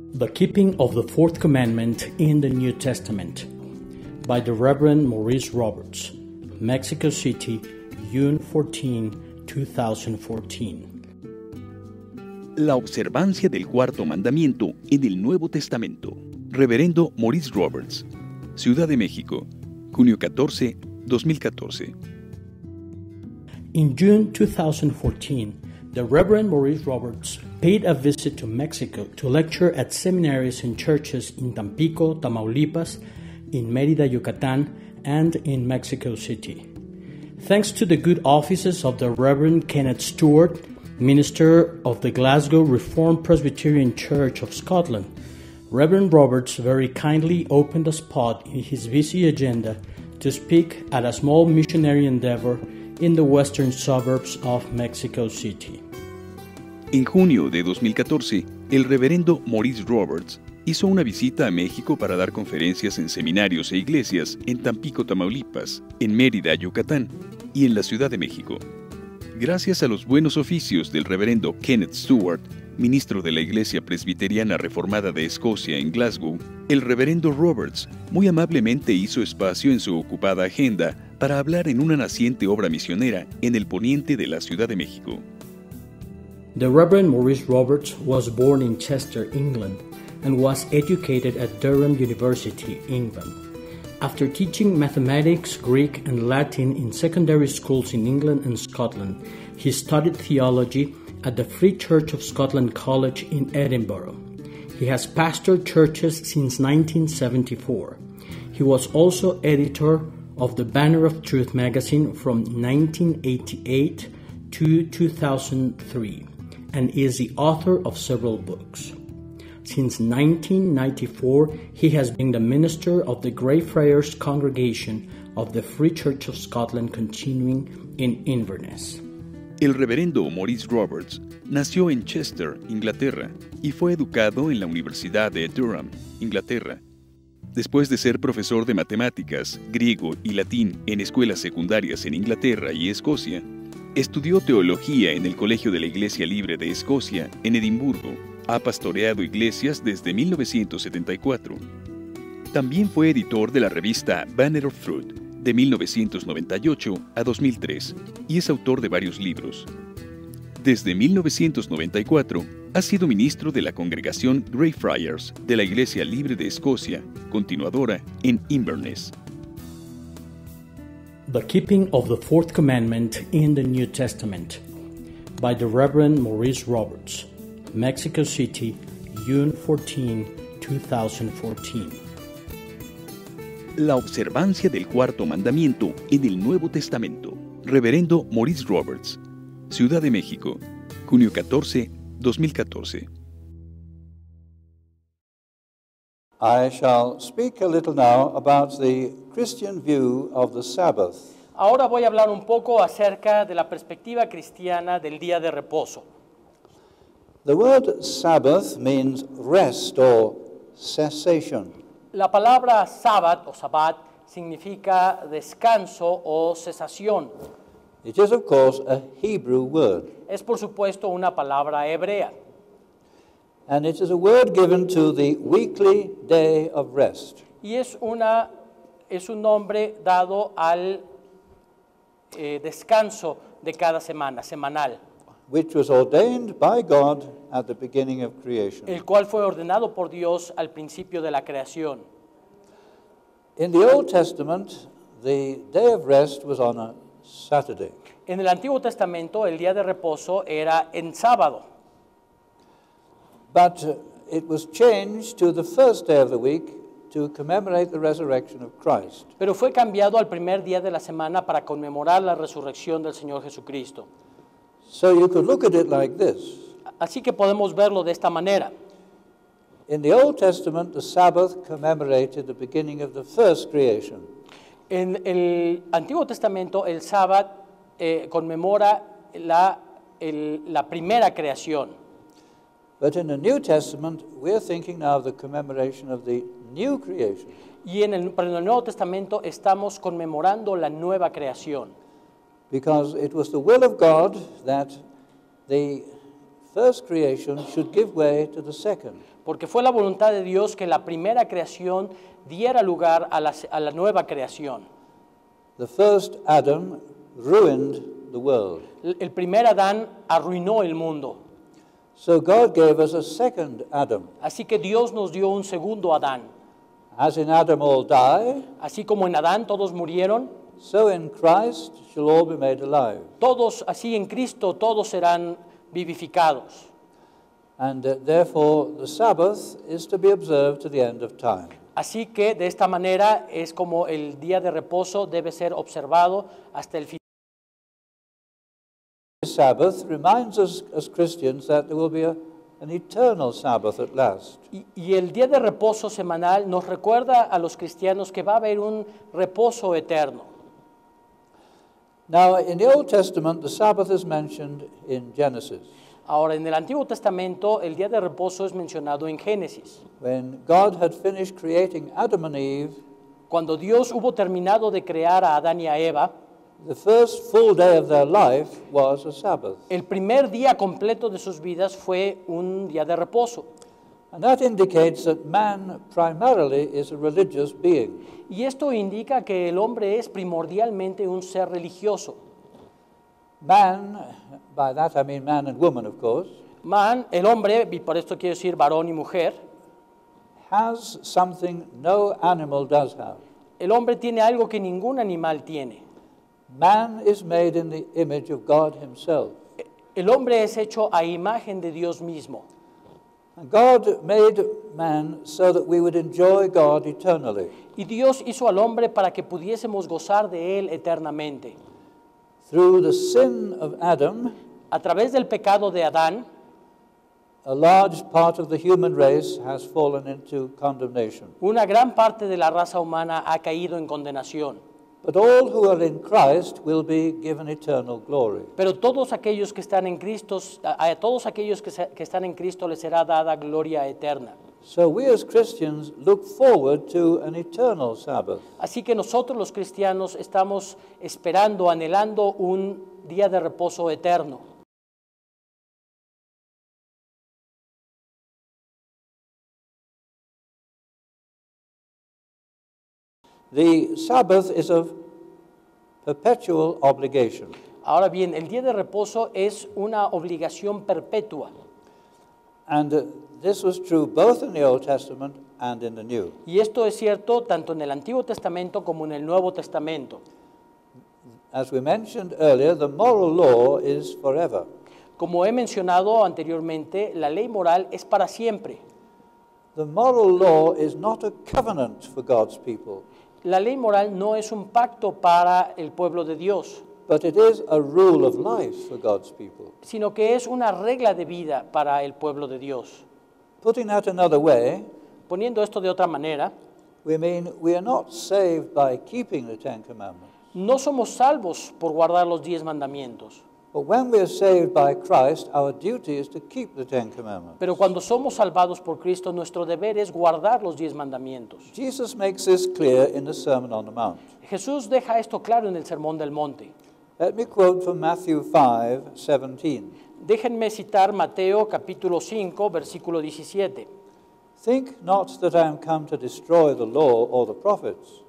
The Keeping of the Fourth Commandment in the New Testament by the Reverend Maurice Roberts, Mexico City, June 14, 2014. La observancia del cuarto mandamiento en el Nuevo Testamento. Reverendo Maurice Roberts, Ciudad de México, junio 14, 2014. In June 2014, the Reverend Maurice Roberts paid a visit to Mexico to lecture at seminaries and churches in Tampico, Tamaulipas, in Mérida, Yucatán, and in Mexico City. Thanks to the good offices of the Reverend Kenneth Stewart, minister of the Glasgow Reformed Presbyterian Church of Scotland, Reverend Roberts very kindly opened a spot in his busy agenda to speak at a small missionary endeavor in the western suburbs of Mexico City. En junio de 2014, el reverendo Maurice Roberts hizo una visita a México para dar conferencias en seminarios e iglesias en Tampico, Tamaulipas, en Mérida, Yucatán y en la Ciudad de México. Gracias a los buenos oficios del reverendo Kenneth Stewart, ministro de la Iglesia Presbiteriana Reformada de Escocia en Glasgow, el reverendo Roberts muy amablemente hizo espacio en su ocupada agenda para hablar en una naciente obra misionera en el poniente de la Ciudad de México. The Reverend Maurice Roberts was born in Chester, England, and was educated at Durham University, England. After teaching mathematics, Greek, and Latin in secondary schools in England and Scotland, he studied theology at the Free Church of Scotland College in Edinburgh. He has pastored churches since 1974. He was also editor of the Banner of Truth magazine from 1988 to 2003, and is the author of several books. Since 1994, he has been the minister of the Greyfriars Congregation of the Free Church of Scotland, continuing in Inverness. El reverendo Maurice Roberts nació en Chester, Inglaterra, y fue educado en la Universidad de Durham, Inglaterra. Después de ser profesor de matemáticas, griego y latín en escuelas secundarias en Inglaterra y Escocia, estudió teología en el Colegio de la Iglesia Libre de Escocia, en Edimburgo. Ha pastoreado iglesias desde 1974. También fue editor de la revista Banner of Truth de 1998 a 2003 y es autor de varios libros. Desde 1994 ha sido ministro de la congregación Greyfriars de la Iglesia Libre de Escocia, continuadora en Inverness. The Keeping of the Fourth Commandment in the New Testament by the Reverend Maurice Roberts, Mexico City, June 14, 2014. La observancia del cuarto mandamiento en el Nuevo Testamento. Reverendo Maurice Roberts, Ciudad de México, junio 14, 2014. I shall speak a little now about the Christian view of the Sabbath. Ahora voy a hablar un poco acerca de la perspectiva cristiana del día de reposo. The word Sabbath means rest or cessation. La palabra Sabbath o Sabbat significa descanso o cesación. It is, of course, a Hebrew word, Es por supuesto una palabra hebrea and it is a word given to the weekly day of rest. y es un nombre dado al descanso de cada semana, semanal, Which was ordained by God at the beginning of creation. el cual fue ordenado por Dios al principio de la creación. In the Old Testament, the day of rest was on a Saturday. En el Antiguo Testamento el día de reposo era en sábado, But it was changed to the first day of the week to commemorate the resurrection of Christ. pero fue cambiado al primer día de la semana para conmemorar la resurrección del Señor Jesucristo. So you could look at it like this. Así que podemos verlo de esta manera. In the Old Testament, the Sabbath commemorated the beginning of the first creation. En el Antiguo Testamento el sábado conmemora la primera creación. But in the New Testament, we're thinking now of the commemoration of the new creation. Pero en el Nuevo Testamento estamos conmemorando la nueva creación. Because it was the will of God that the first creation should give way to the second. Porque fue la voluntad de Dios que la primera creación diera lugar a la nueva creación. The first Adam ruined the world. El primer Adán arruinó el mundo. So God gave us a second Adam. Así que Dios nos dio un segundo Adán. As in Adam all die, Así como en Adán todos murieron, so in Christ shall all be made alive. todos, así en Cristo, todos serán vivificados. And therefore the Sabbath is to be observed to the end of time. Así que de esta manera es como el día de reposo debe ser observado hasta el final. The Sabbath reminds us as Christians that there will be an eternal Sabbath at last. Y el día de reposo semanal nos recuerda a los cristianos que va a haber un reposo eterno. Now, in the Old Testament, the Sabbath is mentioned in Genesis, Ahora, en el Antiguo Testamento, el día de reposo es mencionado en Génesis. when God had finished creating Adam and Eve. Cuando Dios hubo terminado de crear a Adán y a Eva, The first full day of their life was a Sabbath. el primer día completo de sus vidas fue un día de reposo. And that indicates that man primarily is a religious being. Y esto indica que el hombre es primordialmente un ser religioso. Man, by that I mean man and woman, of course, Man, el hombre, y por esto quiero decir varón y mujer, has something no animal does have. el hombre tiene algo que ningún animal tiene. Man is made in the image of God himself. El hombre es hecho a imagen de Dios mismo. And God made man so that we would enjoy God eternally. Y Dios hizo al hombre para que pudiésemos gozar de él eternamente. Through the sin of Adam, A través del pecado de Adán, a large part of the human race has fallen into condemnation. una gran parte de la raza humana ha caído en condenación. But all who are in Christ will be given eternal glory. Pero todos aquellos que están en Cristo, a todos aquellos que están en Cristo les será dada gloria eterna. So we as Christians look forward to an eternal Sabbath. Así que nosotros los cristianos estamos esperando, anhelando un día de reposo eterno. The Sabbath is of perpetual obligation. Ahora bien, el día de reposo es una obligación perpetua. And this was true both in the Old Testament and in the New. Y esto es cierto tanto en el Antiguo Testamento como en el Nuevo Testamento. As we mentioned earlier, the moral law is forever. Como he mencionado anteriormente, la ley moral es para siempre. The moral law is not a covenant for God's people, La ley moral no es un pacto para el pueblo de Dios, but it is a rule of life for God's people. sino que es una regla de vida para el pueblo de Dios. Putting that another way, Poniendo esto de otra manera, we mean we are not saved by keeping the Ten Commandments. no somos salvos por guardar los 10 mandamientos, But when we are saved by Christ, our duty is to keep the Ten Commandments. pero cuando somos salvados por Cristo, nuestro deber es guardar los 10 mandamientos. Jesus makes this clear in the Sermon on the Mount. Jesús deja esto claro en el Sermón del Monte. Let me quote from Matthew 5:17. Déjenme citar Mateo capítulo 5, versículo 17. Think not that I am come to destroy the law or the prophets.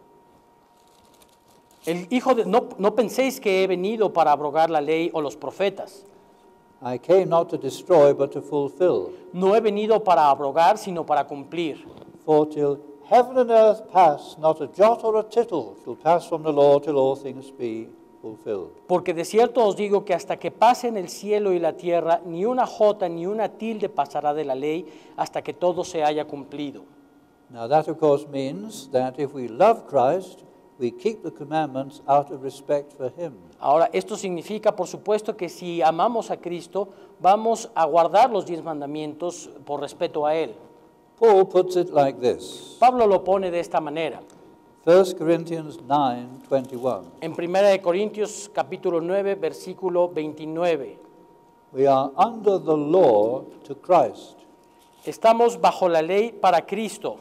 No penséis que he venido para abrogar la ley o los profetas. I came not to destroy, but to fulfill. No he venido para abrogar, sino para cumplir. For till heaven and earth pass, not a jot or a tittle shall pass from the law till all things be fulfilled. Porque de cierto os digo que hasta que pasen el cielo y la tierra, ni una jota ni una tilde pasará de la ley hasta que todo se haya cumplido. Now that of course means that if we love Christ, we keep the commandments out of respect for him. Ahora, esto significa, por supuesto, que si amamos a Cristo, vamos a guardar los 10 mandamientos por respeto a Él. Paul puts it like this. Pablo lo pone de esta manera. 1 Corinthians 9:21. En 1 Corintios capítulo 9, versículo 29. We are under the law to Christ. Estamos bajo la ley para Cristo.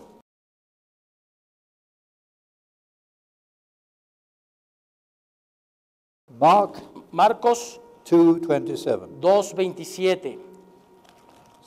Mark Marcos 2:27. 2:27.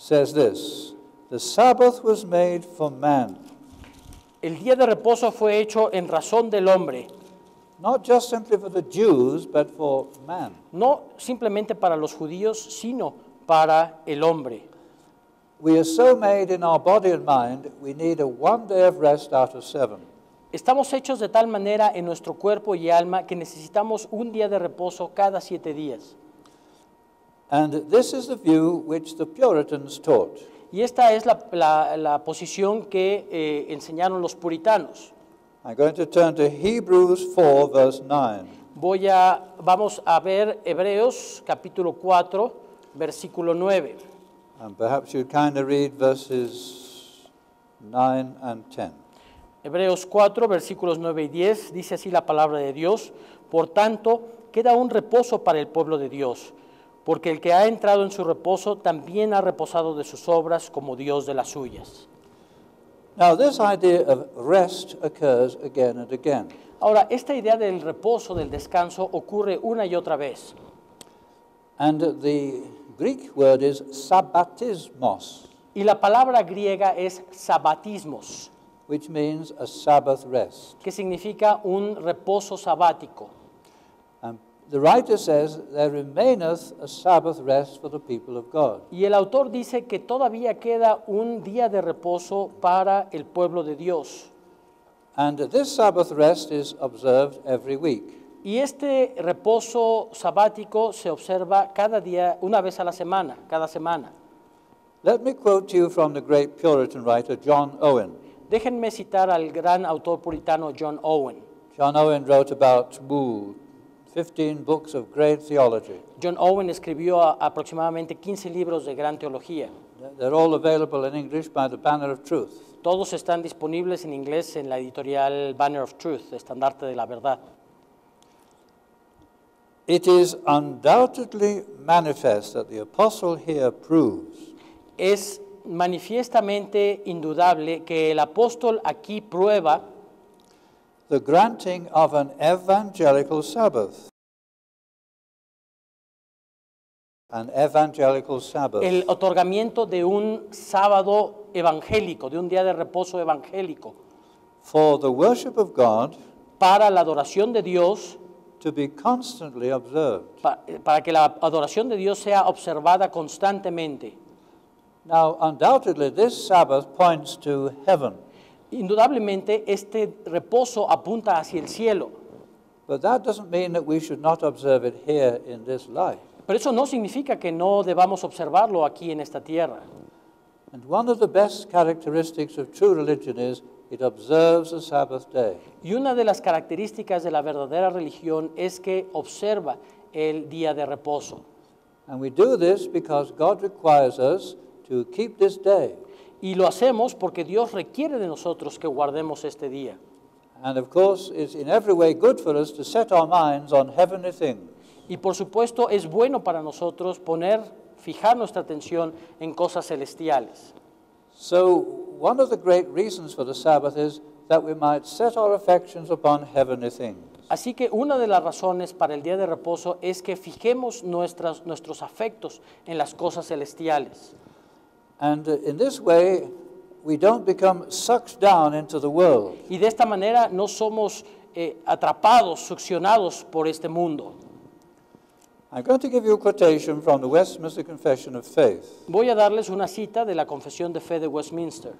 says this, "The Sabbath was made for man." El día de reposo fue hecho en razón del hombre, Not just simply for the Jews, but for man. no simplemente para los judíos, sino para el hombre. We are so made in our body and mind, we need a 1 day of rest out of 7. Estamos hechos de tal manera en nuestro cuerpo y alma que necesitamos un día de reposo cada 7 días. And this is the view which the Puritans taught. Y esta es la posición que enseñaron los puritanos. I'm going to turn to Hebrews 4, verse 9. Vamos a ver Hebreos capítulo 4, versículo 9. And perhaps you'd kind of read verses 9 and 10. Hebreos 4, versículos 9 y 10, dice así la palabra de Dios: Por tanto, queda un reposo para el pueblo de Dios, porque el que ha entrado en su reposo también ha reposado de sus obras como Dios de las suyas. Now, this idea of rest occurs again and again. Ahora, esta idea del reposo, del descanso, ocurre una y otra vez. And the Greek word is sabbatismos, Y la palabra griega es sabatismos, which means a Sabbath rest. que significa un reposo sabático. And the writer says, "There remaineth a Sabbath rest for the people of God." Y el autor dice que todavía queda un día de reposo para el pueblo de Dios. And this Sabbath rest is observed every week. Y este reposo sabático se observa cada día, una vez a la semana, cada semana. Let me quote to you from the great Puritan writer John Owen. Déjenme citar al gran autor puritano John Owen. John Owen wrote about 15 books of great theology. John Owen escribió aproximadamente 15 libros de gran teología. They're all available in English by the Banner of Truth. Todos están disponibles en inglés en la editorial Banner of Truth, Estandarte de la Verdad. It is undoubtedly manifest that the apostle here proves Es manifiestamente indudable que el apóstol aquí prueba the granting of an evangelical Sabbath. An evangelical Sabbath. el otorgamiento de un sábado evangélico, de un día de reposo evangélico, For the worship of God para la adoración de Dios, to be constantly observed. para que la adoración de Dios sea observada constantemente. Now, undoubtedly, this Sabbath points to heaven, Indudablemente, este reposo apunta hacia el cielo, but that doesn't mean that we should not observe it here in this life. pero eso no significa que no debamos observarlo aquí en esta tierra. And one of the best characteristics of true religion is it observes the Sabbath day. Y una de las características de la verdadera religión es que observa el día de reposo. And we do this because God requires us to keep this day. Y lo hacemos porque Dios requiere de nosotros que guardemos este día. And of course, it's in every way good for us to set our minds on heavenly things. Y por supuesto es bueno para nosotros fijar nuestra atención en cosas celestiales. So, one of the great reasons for the Sabbath is that we might set our affections upon heavenly things. Así que una de las razones para el día de reposo es que fijemos nuestros afectos en las cosas celestiales. And in this way, we don't become sucked down into the world. Y de esta manera no somos atrapados, succionados por este mundo. I'm going to give you a quotation from the Westminster Confession of Faith. Voy a darles una cita de la Confesión de Fe de Westminster.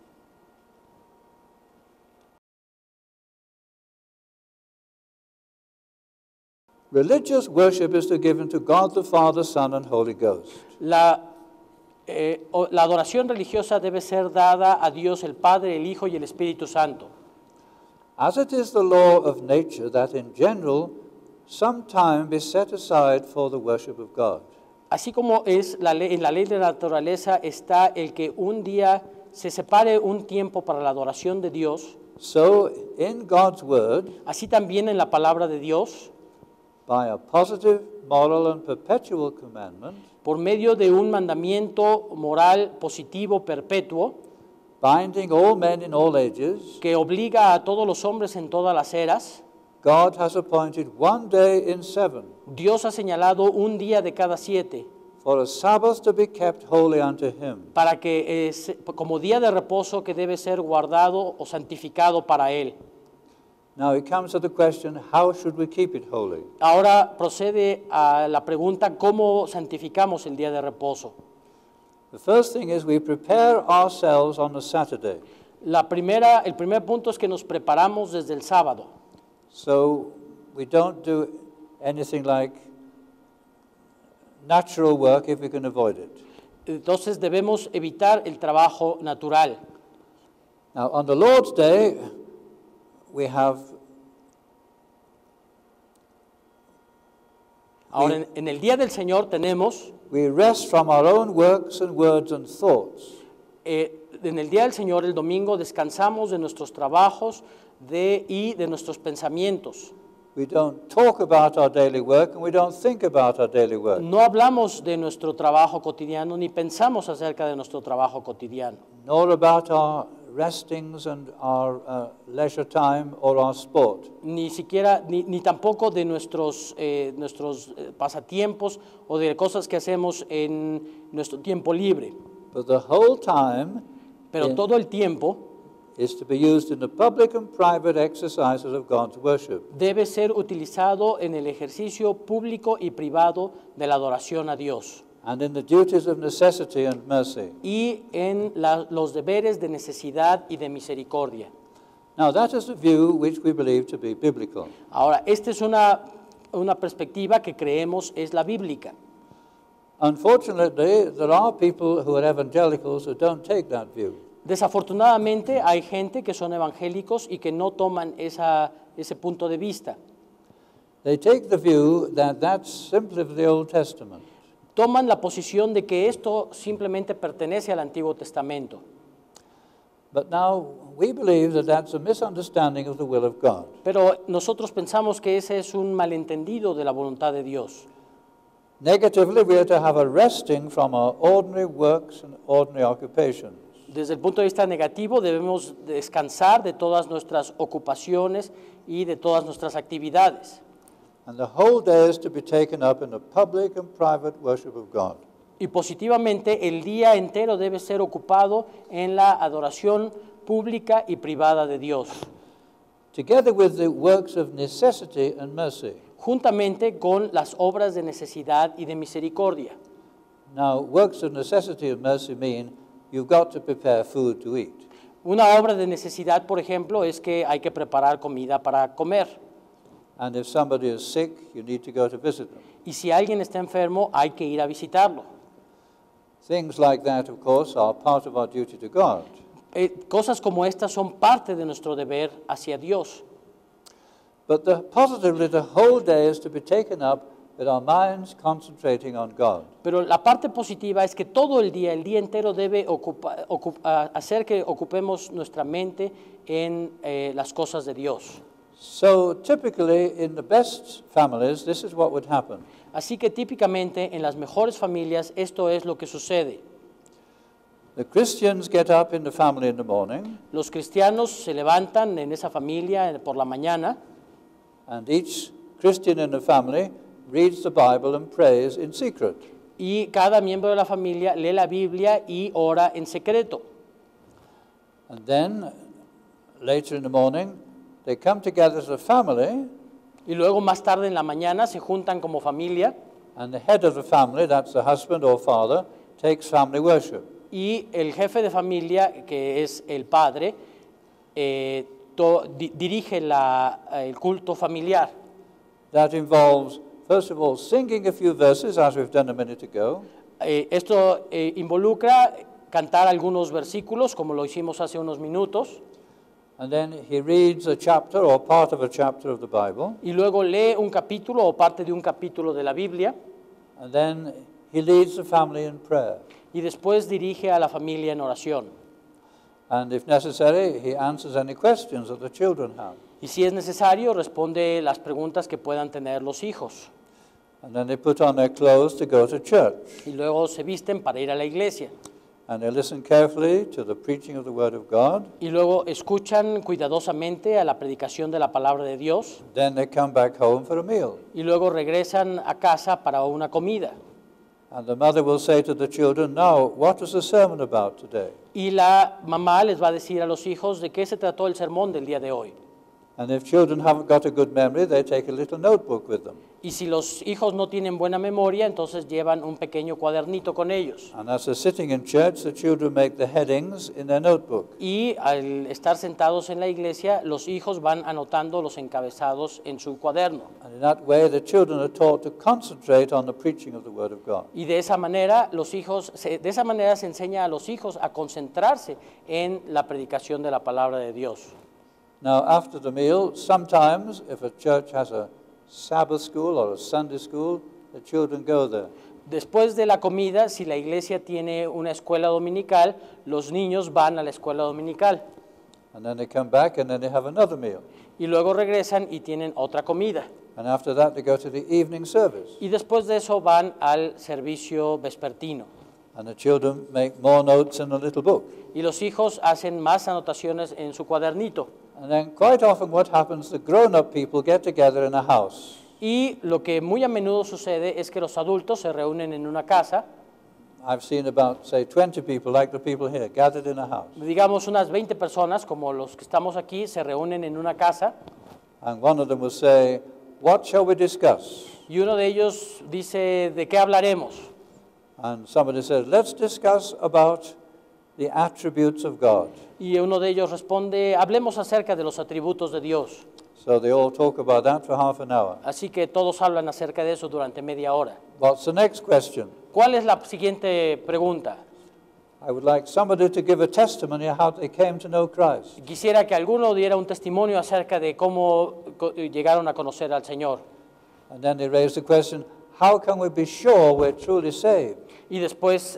Religious worship is to given to God the Father, Son, and Holy Ghost. La adoración religiosa debe ser dada a Dios el Padre, el Hijo y el Espíritu Santo. As it is the law of nature that in general some time be set aside for the worship of God. Así como es en la ley de la naturaleza está el que un día se separe un tiempo para la adoración de Dios, So in God's word, así también en la palabra de Dios, by a positive, moral, and perpetual commandment, por medio de un mandamiento moral positivo perpetuo binding all men in all ages, que obliga a todos los hombres en todas las eras, God has appointed 1 day in 7 Dios ha señalado un día de cada 7 for a Sabbath to be kept holy unto him. para que como día de reposo que debe ser guardado o santificado para él. Now it comes to the question, how should we keep it holy? Ahora procede a la pregunta, ¿cómo santificamos el día de reposo? The first thing is we prepare ourselves on a Saturday. El primer punto es que nos preparamos desde el sábado. So we don't do anything like natural work if we can avoid it. Entonces debemos evitar el trabajo natural. Now on the Lord's Day, we have Ahora, en el día del Señor tenemos, we rest from our own works and words and thoughts. en el día del Señor, el domingo, descansamos de nuestros trabajos y de nuestros pensamientos. We don't talk about our daily work and we don't think about our daily work. No hablamos de nuestro trabajo cotidiano ni pensamos acerca de nuestro trabajo cotidiano. Nor about our restings and our leisure time or our sport. Ni siquiera, ni tampoco de nuestros pasatiempos o de cosas que hacemos en nuestro tiempo libre. But the whole time Pero todo el tiempo is to be used in the public and private exercises of God's worship. debe ser utilizado en el ejercicio público y privado de la adoración a Dios And in the duties of necessity and mercy. y en los deberes de necesidad y de misericordia. Now that is the view which we believe to be biblical. Ahora, esta es una perspectiva que creemos es la bíblica. Unfortunately, there are people who are evangelicals who don't take that view. Desafortunadamente hay gente que son evangélicos y que no toman ese punto de vista. They take the view that that's simply of the Old Testament. Toman la posición de que esto simplemente pertenece al Antiguo Testamento. But now we believe that that's a misunderstanding of the will of God. Pero nosotros pensamos que ese es un malentendido de la voluntad de Dios. Negatively, we are to have a resting from our ordinary works and ordinary occupations. Desde el punto de vista negativo, debemos descansar de todas nuestras ocupaciones y de todas nuestras actividades. And the whole day is to be taken up in the public and private worship of God. Y positivamente, el día entero debe ser ocupado en la adoración pública y privada de Dios, Together with the works of necessity and mercy. juntamente con las obras de necesidad y de misericordia. Now, works of necessity and mercy mean you've got to prepare food to eat. Una obra de necesidad, por ejemplo, es que hay que preparar comida para comer. And if somebody is sick, you need to go to visit them. Y si alguien está enfermo, hay que ir a visitarlo. Things like that, of course, are part of our duty to God. Cosas como estas son parte de nuestro deber hacia Dios. But positively, the whole day is to be taken up with our minds concentrating on God. Pero la parte positiva es que todo el día entero debe hacer que ocupemos nuestra mente en las cosas de Dios. So typically, in the best families, this is what would happen. Así que típicamente en las mejores familias esto es lo que sucede. The Christians get up in the family in the morning, Los cristianos se levantan en esa familia por la mañana and each Christian in the family reads the Bible and prays in secret. y cada miembro de la familia lee la Biblia y ora en secreto. And then, later in the morning, they come together as a family, Y luego más tarde en la mañana se juntan como familia and the head of the family, that's the husband or father, takes family worship. y el jefe de familia, que es el padre, dirige el culto familiar. That involves, first of all, singing a few verses, as we've done a minute ago, Esto involucra cantar algunos versículos, como lo hicimos hace unos minutos, and then he reads a chapter or part of a chapter of the Bible, y luego lee un capítulo o parte de un capítulo de la Biblia, and then he leads the family in prayer. y después dirige a la familia en oración. And if necessary, he answers any questions that the children have. Y si es necesario, responde las preguntas que puedan tener los hijos. And then they put on their clothes to go to church. Y luego se visten para ir a la iglesia. And they listen carefully to the preaching of the Word of God. Y luego escuchan cuidadosamente a la predicación de la palabra de Dios. Then they come back home for a meal. Y luego regresan a casa para una comida. And the mother will say to the children, now, what was the sermon about today? Y la mamá les va a decir a los hijos de qué se trató el sermón del día de hoy. And if children haven't got a good memory, they take a little notebook with them. Y si los hijos no tienen buena memoria, entonces llevan un pequeño cuadernito con ellos. And as they're sitting in church, the children make the headings in their notebook. Y al estar sentados en la iglesia, los hijos van anotando los encabezados en su cuaderno. And in that way, the children are taught to concentrate on the preaching of the Word of God. Y de esa manera de esa manera se enseña a los hijos a concentrarse en la predicación de la palabra de Dios. Now, after the meal, sometimes if a church has a Sabbath school or a Sunday school, the children go there. Después de la comida, si la iglesia tiene una escuela dominical, los niños van a la escuela dominical. And then they come back and then they have another meal. Y luego regresan y tienen otra comida. And after that, they go to the evening service. Y después de eso van al servicio vespertino. And the children make more notes in a little book. Y los hijos hacen más anotaciones en su cuadernito. And then quite often what happens, the grown-up people get together in a house. Y lo que muy a menudo sucede es que los adultos se reúnen en una casa, I've seen about, say, 20 people, like the people here, gathered in a house. digamos unas 20 personas, como los que estamos aquí, se reúnen en una casa, And one of them will say, what shall we discuss? y uno de ellos dice, ¿de qué hablaremos? And somebody says, let's discuss about the attributes of God. Y uno de ellos responde, hablemos acerca de los atributos de Dios. So they all talk about that for half an hour. Así que todos hablan acerca de eso durante media hora. What's the next question? ¿Cuál es la siguiente pregunta? I would like somebody to give a testimony of how they came to know Christ. Quisiera que alguno diera un testimonio acerca de cómo llegaron a conocer al Señor. And then they raise the question, how can we be sure we're truly saved? Y después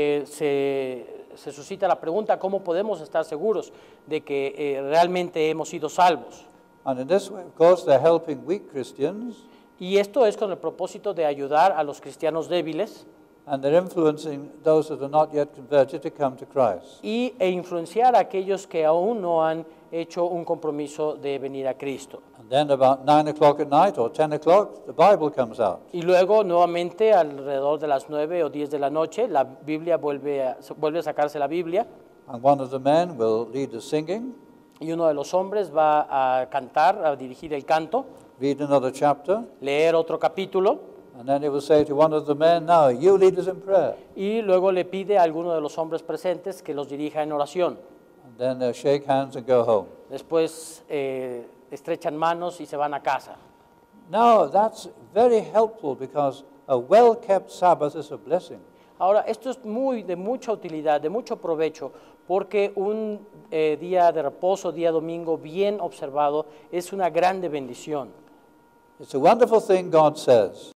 se suscita la pregunta, ¿cómo podemos estar seguros de que realmente hemos sido salvos? And in this way, of course, they're helping weak Christians, Y esto es con el propósito de ayudar a los cristianos débiles and they're influencing those that are not yet converted to come to Christ. e influenciar a aquellos que aún no han hecho un compromiso de venir a Cristo. And then about 9 o'clock at night or 10 o'clock, the Bible comes out. Y luego, nuevamente, alrededor de las 9 o 10 de la noche, la Biblia vuelve a sacarse la Biblia, And one of the men will lead the singing, y uno de los hombres va a cantar, a dirigir el canto, read another chapter, leer otro capítulo, and then he will say to one of the men, now, you lead us in prayer. y luego le pide a alguno de los hombres presentes que los dirija en oración. And then they'll shake hands and go home. Después estrechan manos y se van a casa. Now, that's very helpful because a well-kept Sabbath is a blessing. Ahora, esto es de mucha utilidad, de mucho provecho, porque un día de reposo, día domingo bien observado, es una grande bendición. It's a wonderful thing God says.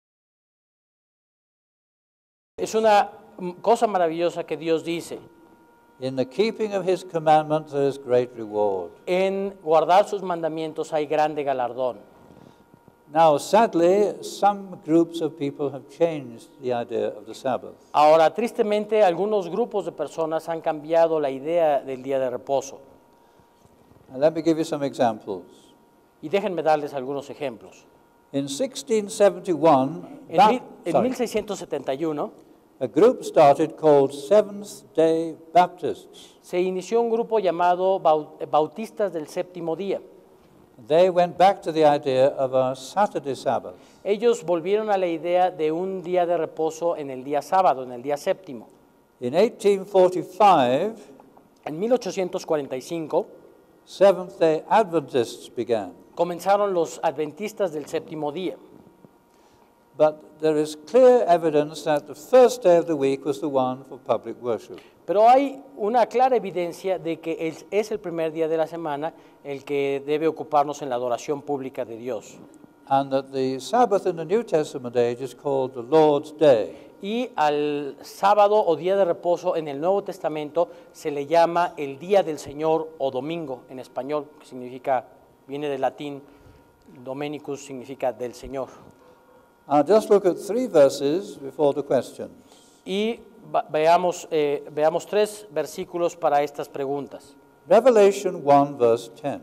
Es una cosa maravillosa que Dios dice. In the keeping of his commandments there is great reward. En guardar sus mandamientos hay grande galardón. Now, sadly, some groups of people have changed the idea of the Sabbath. Ahora, tristemente, algunos grupos de personas han cambiado la idea del día de reposo. And let me give you some examples. Y déjenme darles algunos ejemplos. In 1671, En 1671 a group started called Seventh-day Baptists. se inició un grupo llamado Bautistas del Séptimo Día. They went back to the idea of a Saturday Sabbath. Ellos volvieron a la idea de un día de reposo en el día sábado, en el día séptimo. In 1845, En 1845 Seventh-day Adventists began. comenzaron los adventistas del séptimo día. But there is clear evidence that the first day of the week was the one for public worship. Pero hay una clara evidencia de que es el primer día de la semana el que debe ocuparnos en la adoración pública de Dios. And that the Sabbath in the New Testament age is called the Lord's Day. Y al sábado o día de reposo en el Nuevo Testamento se le llama el Día del Señor o Domingo en español, que significa, viene del latín, Dominicus significa del Señor. I'll just look at 3 verses before the questions. Y veamos 3 versículos para estas preguntas. Revelation 1, verse 10.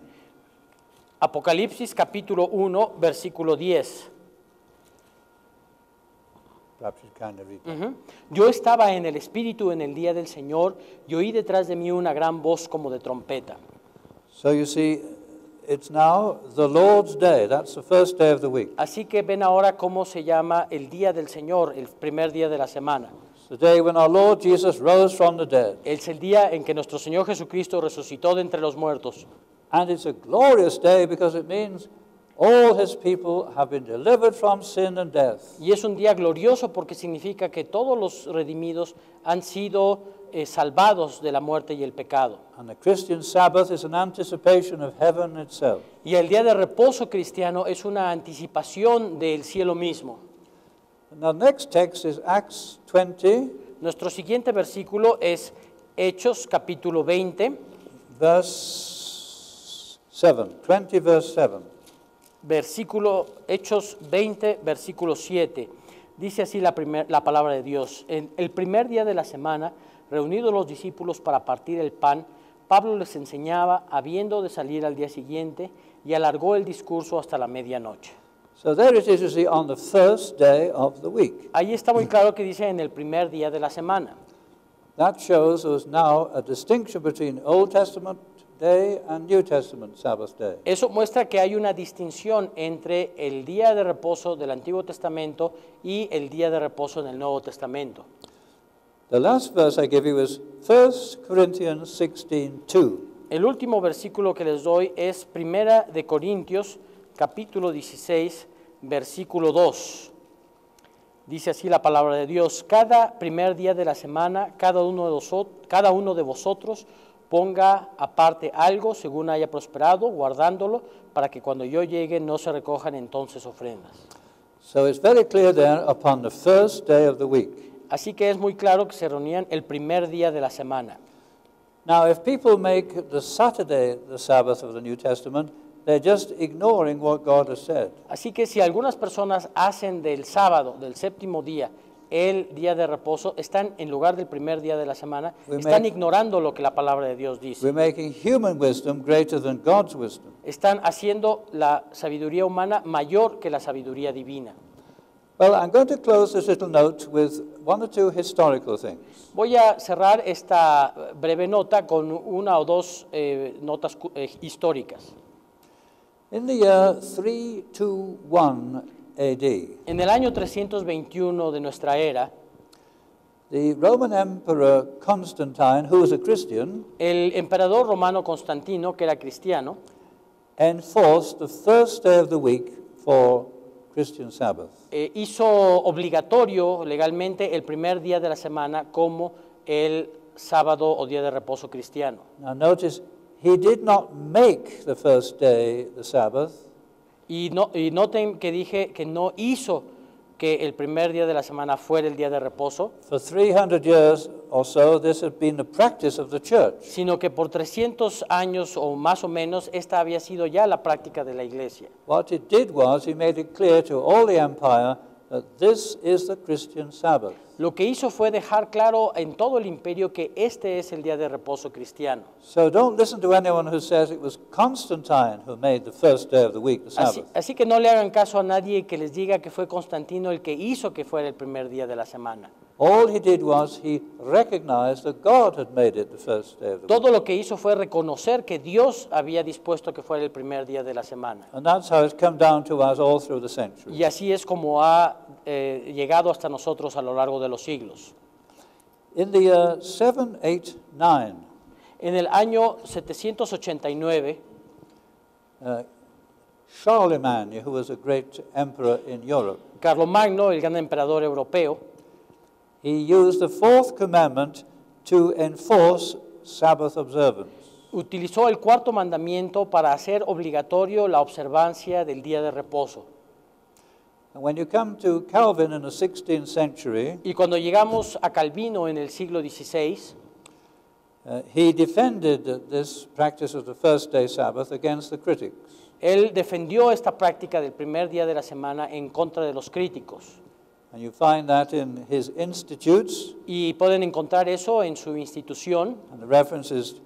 Apocalipsis capítulo 1, versículo 10. Perhaps you can read that. Ujú. Yo estaba en el Espíritu en el día del Señor y oí detrás de mí una gran voz como de trompeta. So you see, it's now the Lord's Day. That's the first day of the week. Así que ven ahora cómo se llama el día del Señor, el primer día de la semana. It's the day when our Lord Jesus rose from the dead. Es el día en que nuestro Señor Jesucristo resucitó de entre los muertos. And it's a glorious day because it means all his people have been delivered from sin and death. Y es un día glorioso porque significa que todos los redimidos han sido salvados de la muerte y el pecado. And the Christian Sabbath is an anticipation of heaven itself. Y el día de reposo cristiano es una anticipación del cielo mismo. Now, the next text is Acts 20, Nuestro siguiente versículo es Hechos capítulo 20, verse 7. 20, verse 7. Hechos 20, versículo 7. Dice así la palabra de Dios. En el primer día de la semana, reunidos los discípulos para partir el pan, Pablo les enseñaba, habiendo de salir al día siguiente, y alargó el discurso hasta la medianoche. So there it is, you see, on the first day of the week. Ahí está muy claro que dice en el primer día de la semana. That shows us now a distinction between Old Testament day and New Testament Sabbath day. Eso muestra que hay una distinción entre el día de reposo del Antiguo Testamento y el día de reposo en el Nuevo Testamento. The last verse I give you is 1 Corinthians 16:2. El último versículo que les doy es Primera de Corintios, capítulo 16, versículo 2. Dice así la palabra de Dios: cada primer día de la semana, cada uno de vosotros ponga aparte algo según haya prosperado, guardándolo, para que cuando yo llegue no se recojan entonces ofrendas. So it's very clear there, upon the first day of the week. Así que es muy claro que se reunían el primer día de la semana. Now, if people make the Saturday the Sabbath of the New Testament, they're just ignoring what God has said. Así que si algunas personas hacen del sábado, del séptimo día, el día de reposo, están en lugar del primer día de la semana, están ignorando lo que la palabra de Dios dice. We're making human wisdom greater than God's wisdom. Están haciendo la sabiduría humana mayor que la sabiduría divina. Well, I'm going to close this little note with one or two historical things. Voy a cerrar esta breve nota con una o dos notas históricas. In the year 321 AD, En el año 321 de nuestra era, the Roman Emperor Constantine, who was a Christian, el emperador romano Constantino, que era cristiano, enforced the first day of the week for Christian Sabbath. Hizo obligatorio legalmente el primer día de la semana como el sábado o día de reposo cristiano. Now notice, he did not make the first day the Sabbath. Y noten que dije que no hizo que el primer día de la semana fuera el día de reposo, For 300 years or so, this had been the practice of the church. sino que por 300 años o más o menos esta había sido ya la práctica de la iglesia. What it did was, he made it clear to all the empire that this is the Christian Sabbath. Lo que hizo fue dejar claro en todo el imperio que este es el día de reposo cristiano. So don't listen to anyone who says it was Constantine who made the first day of the week the Sabbath. Así que no le hagan caso a nadie que les diga que fue Constantino el que hizo que fuera el primer día de la semana. All he did was he recognized that God had made it the first day of the week. Todo lo que hizo fue reconocer que Dios había dispuesto que fuera el primer día de la semana. And that's how it's come down to us all through the centuries. Y así es como ha llegado hasta nosotros a lo largo de los siglos. In the year 789, En el año 789, Charlemagne, who was a great emperor in Europe, Carlomagno, el gran emperador europeo, he used the fourth commandment to enforce Sabbath observance. utilizó el cuarto mandamiento para hacer obligatorio la observancia del día de reposo. And when you come to Calvin in the 16th century, Y cuando llegamos a Calvino en el siglo XVI, he defended this practice of the first day Sabbath against the critics. él defendió esta práctica del primer día de la semana en contra de los críticos. And you find that in his institutes, Y pueden encontrar eso en su institución. and the reference is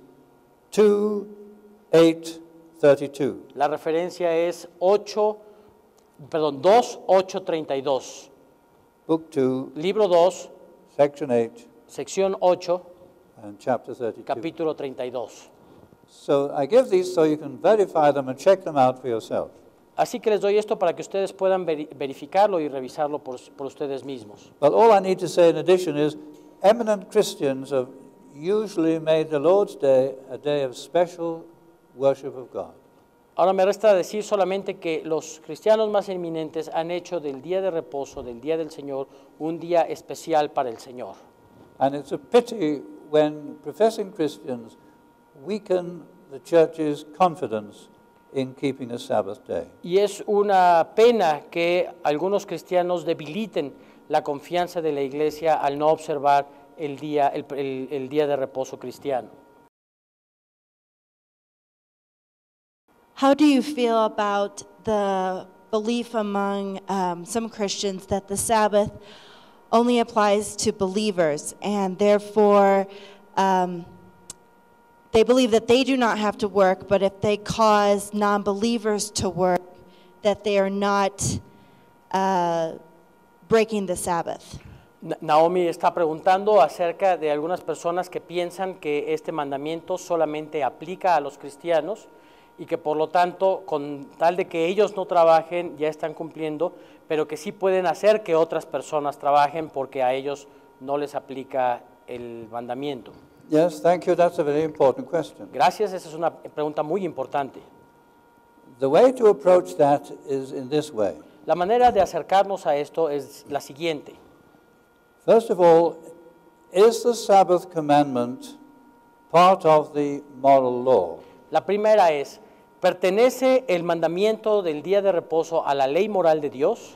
2:832. La referencia es 2:832. Book 2, libro 2, Section 8, sección 8, and Chapter 32. capítulo 32. So I give these so you can verify them and check them out for yourself. Así que les doy esto para que ustedes puedan verificarlo y revisarlo por ustedes mismos. But all I need to say in addition is eminent Christians have usually made the Lord's Day a day of special worship of God. Ahora me resta decir solamente que los cristianos más eminentes han hecho del día de reposo, del día del Señor, un día especial para el Señor. And it's a pity when professing Christians weaken the church's confidence in keeping a Sabbath day. Y es una pena que algunos cristianos debiliten la confianza de la iglesia al no observar el día de reposo cristiano. How do you feel about the belief among some Christians that the Sabbath only applies to believers, and therefore they believe that they do not have to work, but if they cause non-believers to work, that they are not breaking the Sabbath? Naomi está preguntando acerca de algunas personas que piensan que este mandamiento solamente aplica a los cristianos y que por lo tanto, con tal de que ellos no trabajen, ya están cumpliendo, pero que sí pueden hacer que otras personas trabajen porque a ellos no les aplica el mandamiento. Yes, thank you. That's a very important question. Gracias, esa es una pregunta muy importante. The way to approach that is in this way. La manera de acercarnos a esto es la siguiente. First of all, is the Sabbath commandment part of the moral law? La primera es, ¿pertenece el mandamiento del día de reposo a la ley moral de Dios?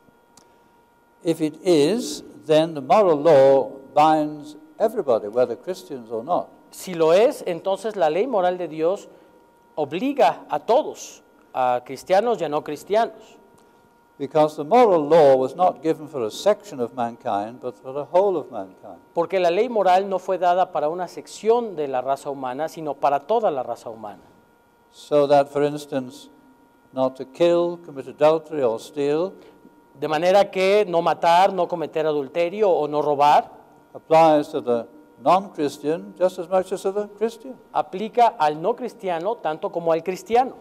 If it is, then the moral law binds everybody, whether Christians or not. Si lo es, entonces la ley moral de Dios obliga a todos, a cristianos y a no cristianos. Because the moral law was not given for a section of mankind, but for the whole of mankind. Porque la ley moral no fue dada para una sección de la raza humana, sino para toda la raza humana. So that, for instance, not to kill, commit adultery, or steal De manera que no matar, no cometer adulterio o no robar, applies to the non-Christian just as much as to the Christian. aplica al no cristiano tanto como al cristiano.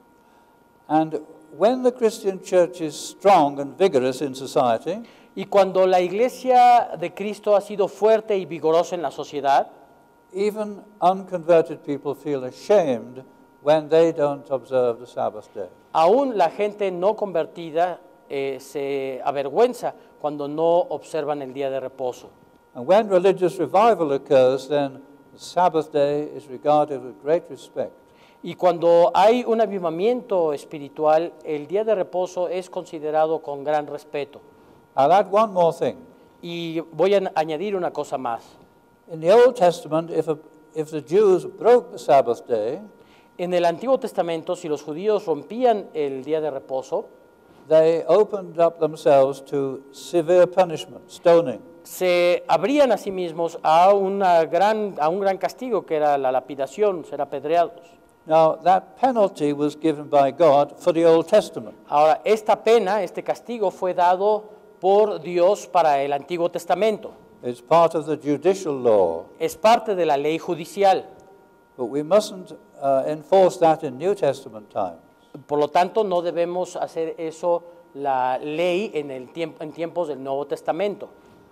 And when the Christian church is strong and vigorous in society, Y cuando la iglesia de Cristo ha sido fuerte y vigorosa en la sociedad, even unconverted people feel ashamed when they don't observe the Sabbath day. aún la gente no convertida se avergüenza cuando no observan el día de reposo. And when religious revival occurs, then the Sabbath day is regarded with great respect. Y cuando hay un avivamiento espiritual, el día de reposo es considerado con gran respeto. I'll add one more thing. Y voy a añadir una cosa más. In the Old Testament, if the Jews broke the Sabbath day, En el Antiguo Testamento, si los judíos rompían el día de reposo, they opened up themselves to severe punishment, stoning. se abrían a sí mismos a un gran castigo, que era la lapidación, ser apedreados. Now, that penalty was given by God for the Old Testament. Ahora, esta pena, este castigo fue dado por Dios para el Antiguo Testamento. It's part of the judicial law. Es parte de la ley judicial. But we mustn't enforce that in New Testament times. Por lo tanto, no debemos hacer eso la ley en tiempos del Nuevo Testamento.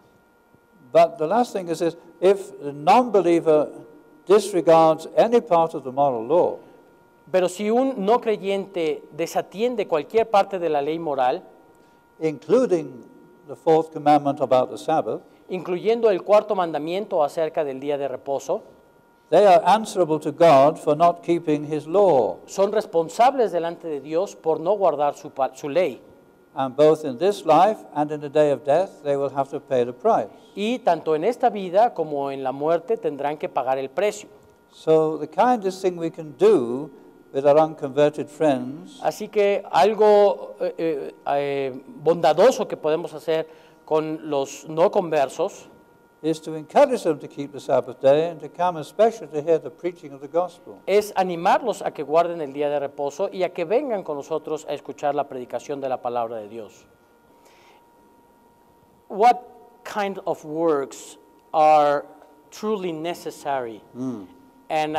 But the last thing is this, if the non-believer disregards any part of the moral law, Pero si un no creyente desatiende cualquier parte de la ley moral, including the fourth commandment about the Sabbath, incluyendo el cuarto mandamiento acerca del día de reposo, they are answerable to God for not keeping his law. son responsables delante de Dios por no guardar su ley. And both in this life and in the day of death, they will have to pay the price. Y tanto en esta vida como en la muerte tendrán que pagar el precio. So the kindest thing we can do with our unconverted friends Así que algo bondadoso que podemos hacer con los no conversos is to encourage them to keep the Sabbath day and to come especially to hear the preaching of the gospel. es animarlos a que guarden el día de reposo y a que vengan con nosotros a escuchar la predicación de la palabra de Dios. what kind of works are truly necessary, and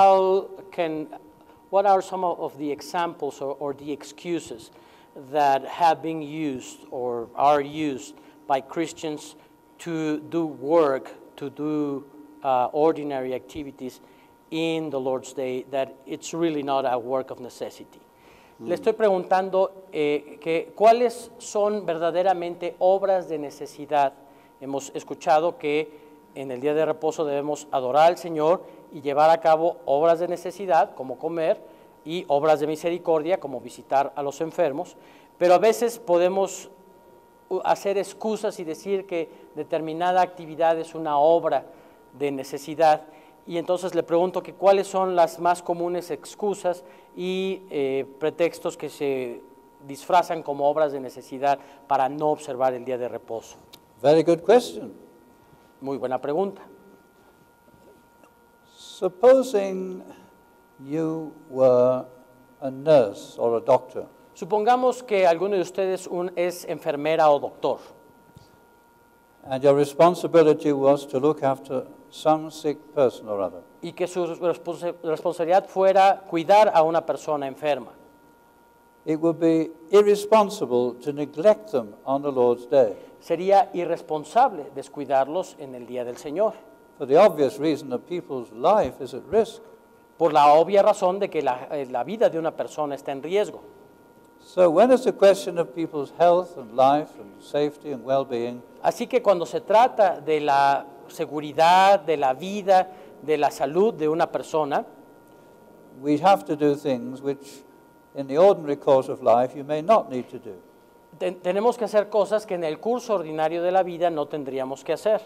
what are some of the examples or the excuses that have been used or are used by Christians to do work, to do ordinary activities in the Lord's Day, that it's really not a work of necessity? Le estoy preguntando cuáles son verdaderamente obras de necesidad. Hemos escuchado que en el día de reposo debemos adorar al Señor y llevar a cabo obras de necesidad, como comer, y obras de misericordia, como visitar a los enfermos, pero a veces podemos hacer excusas y decir que determinada actividad es una obra de necesidad. Y entonces le pregunto que cuáles son las más comunes excusas y pretextos que se disfrazan como obras de necesidad para no observar el día de reposo. Very good question. Muy buena pregunta. Supposing you were a nurse or a doctor, Supongamos que alguno de ustedes es enfermera o doctor and your responsibility was to look after some sick person or other. y que su responsabilidad fuera cuidar a una persona enferma. It would be irresponsible to neglect them on the Lord's Day, Sería irresponsable descuidarlos en el día del Señor, for the obvious reason that people's life is at risk. por la obvia razón de que la vida de una persona está en riesgo. So when it's a question of people's health and life and safety and well-being, Así que cuando se trata de la seguridad, de la vida, de la salud de una persona, we have to do things which in the ordinary course of life you may not need to do. tenemos que hacer cosas que en el curso ordinario de la vida no tendríamos que hacer.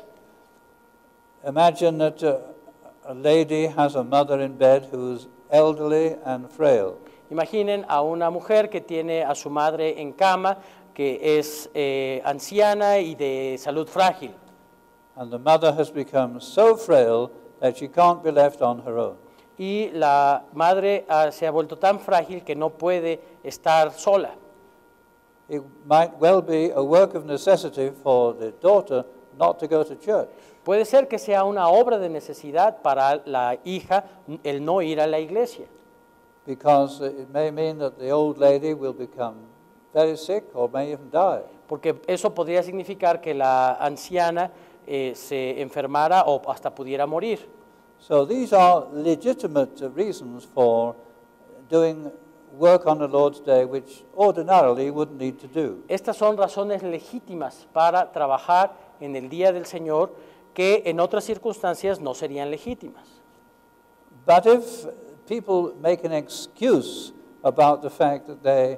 Imagine that a lady has a mother in bed who's elderly and frail. Imaginen a una mujer que tiene a su madre en cama, que es anciana y de salud frágil. And the mother has become so frail that she can't be left on her own. Y la madre se ha vuelto tan frágil que no puede estar sola. It might well be a work of necessity for the daughter not to go to church. Puede ser que sea una obra de necesidad para la hija el no ir a la iglesia, Because it may mean that the old lady will become very sick or may even die. porque eso podría significar que la anciana se enfermara o hasta pudiera morir. So these are legitimate reasons for doing work on the Lord's Day which ordinarily you wouldn't need to do. Estas son razones legítimas para trabajar en el día del Señor que en otras circunstancias no serían legítimas. But if people make an excuse about the fact that they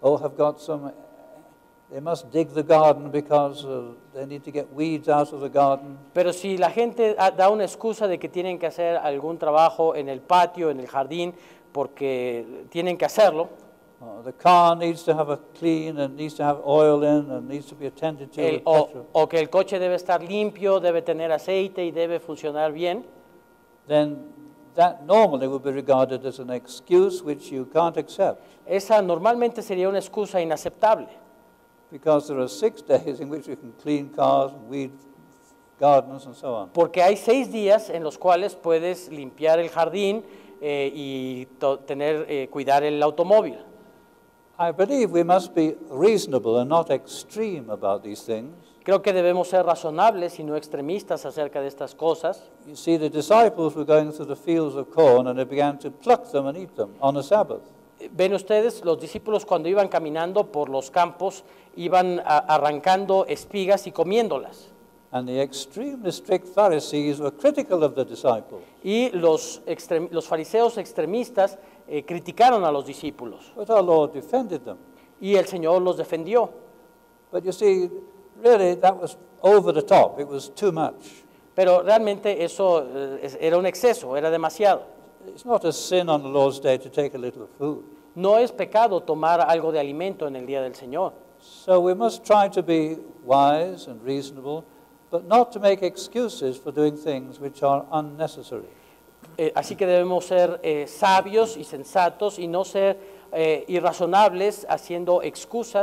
must dig the garden because they need to get weeds out of the garden. Pero si la gente da una excusa de que tienen que hacer algún trabajo en el patio, en el jardín, porque tienen que hacerlo, The car needs to have a clean and needs to have oil in and needs to be attended to with petrol. o que el coche debe estar limpio, debe tener aceite y debe funcionar bien, Then that normally would be regarded as an excuse which you can't accept, esa normalmente sería una excusa inaceptable, because there are 6 days in which you can clean cars and weed gardens and so on. porque hay 6 días en los cuales puedes limpiar el jardín y cuidar el automóvil. I believe we must be reasonable and not extreme about these things. Creo que debemos ser razonables y no extremistas acerca de estas cosas. You see, the disciples were going through the fields of corn and they began to pluck them and eat them on the Sabbath. Ven ustedes, los discípulos cuando iban caminando por los campos, iban arrancando espigas y comiéndolas. And the extremely strict Pharisees were critical of the disciples. Y los fariseos extremistas criticaron a los discípulos. But our Lord defended them. Y el Señor los defendió. But you see, really, that was over the top. It was too much. Pero realmente eso era un exceso, era demasiado. It's not a sin on the Lord's Day to take a little food. No es pecado tomar algo de alimento en el día del Señor. So we must try to be wise and reasonable, but not to make excuses for doing things which are unnecessary. Así que debemos ser sabios y sensatos y no ser irrazonables haciendo excusas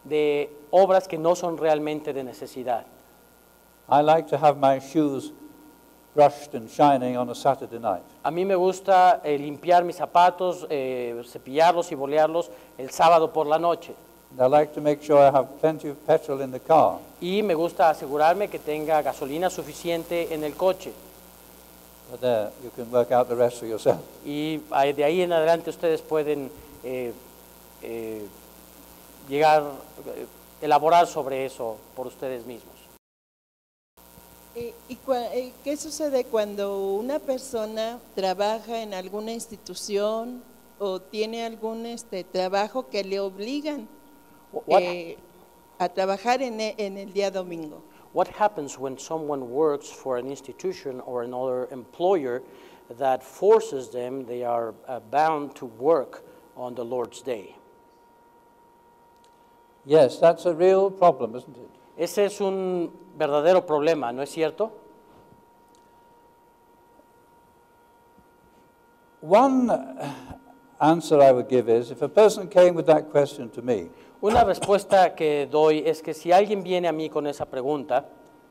de obras que no son realmente de necesidad. I like to have my shoes brushed and shining on a Saturday night. A mí me gusta limpiar mis zapatos, cepillarlos y bolearlos el sábado por la noche. And I like to make sure I have plenty of petrol in the car. Y me gusta asegurarme que tenga gasolina suficiente en el coche. But there, you can work out the rest for yourself. Y de ahí en adelante ustedes pueden elaborar sobre eso por ustedes mismos. ¿Qué sucede cuando una persona trabaja en alguna institución o tiene algún trabajo que le obligan a trabajar en el día domingo? What happens when someone works for an institution or another employer that forces them, they are bound to work on the Lord's Day? Yes, that's a real problem, isn't it? Ese es un verdadero problema, ¿no es cierto? One answer I would give is, if a person came with that question to me, Una respuesta que doy es que si alguien viene a mí con esa pregunta,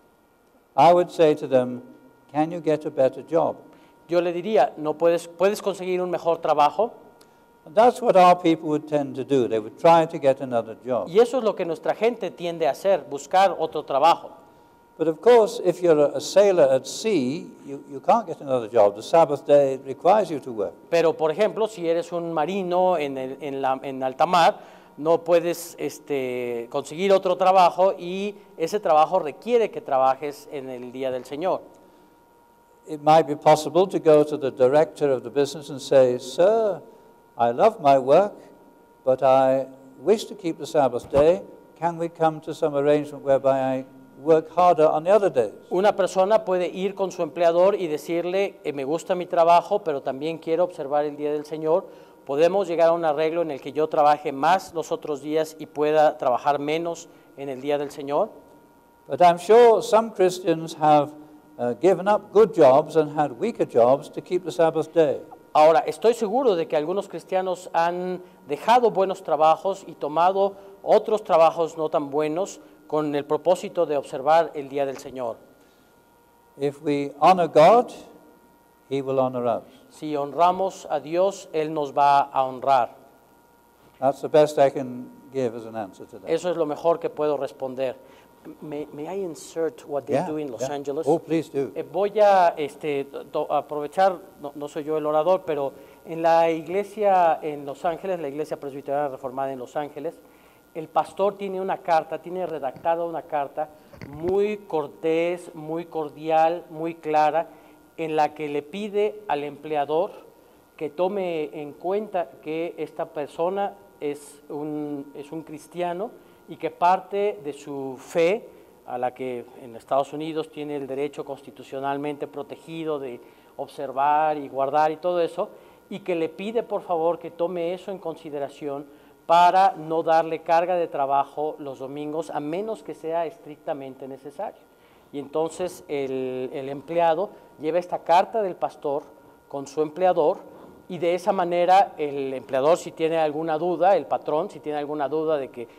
I would say to them, can you get a better job? yo le diría, ¿puedes conseguir un mejor trabajo? And that's what our people would tend to do. They would try to get another job. Y eso es lo que nuestra gente tiende a hacer, buscar otro trabajo. But of course, if you're a sailor at sea, you can't get another job. The Sabbath day requires you to work. Pero, por ejemplo, si eres un marino en alta mar, no puedes conseguir otro trabajo y ese trabajo requiere que trabajes en el día del Señor. It might be possible to go to the director of the business and say, "Sir, I love my work, but I wish to keep the Sabbath day. Can we come to some arrangement whereby I work harder on the other days?" Una persona puede ir con su empleador y decirle, me gusta mi trabajo, pero también quiero observar el día del Señor. Podemos llegar a un arreglo en el que yo trabaje más los otros días y pueda trabajar menos en el día del Señor. But I'm sure some Christians have given up good jobs and had weaker jobs to keep the Sabbath day. Ahora, estoy seguro de que algunos cristianos han dejado buenos trabajos y tomado otros trabajos no tan buenos con el propósito de observar el día del Señor. If we honor God, He will honor us. Si honramos a Dios, Él nos va a honrar. That's the best I can give as an answer to that. Eso es lo mejor que puedo responder. May I insert what they do in Los yeah. Angeles? Oh, please do. Voy a aprovechar, no soy yo el orador, pero en la iglesia en Los Ángeles, la iglesia presbiteriana reformada en Los Ángeles, el pastor tiene redactada una carta muy cortés, muy cordial, muy clara, en la que le pide al empleador que tome en cuenta que esta persona es un cristiano y que parte de su fe, a la que en Estados Unidos tiene el derecho constitucionalmente protegido de observar y guardar y todo eso, y que le pide por favor que tome eso en consideración para no darle carga de trabajo los domingos, a menos que sea estrictamente necesario. Y entonces el empleado lleva esta carta del pastor con su empleador, y de esa manera el empleador, si tiene alguna duda, el patrón, si tiene alguna duda de que